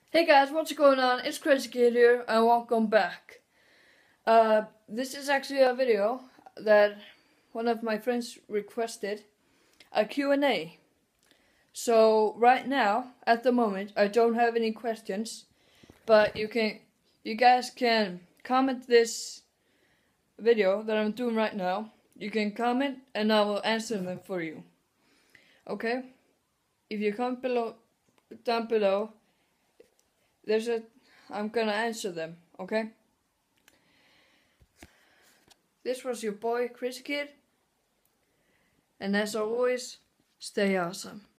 Hey guys, what's going on? It's Crazy Kid here, and welcome back. This is actually a video that one of my friends requested, a Q&A. So right now, at the moment, I don't have any questions, but you guys can comment this video that I'm doing right now. You can comment, and I will answer them for you. Okay? If you comment down below. I'm gonna answer them, okay? This was your boy, Crazy Kid. And as always, stay awesome.